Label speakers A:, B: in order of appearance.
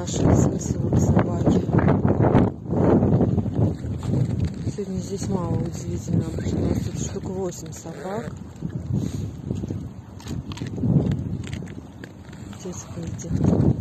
A: спрашивать смысл вот собаки. Сегодня здесь мало, удивительно, потому что у нас тут штук 8 собак. Здесь, видите.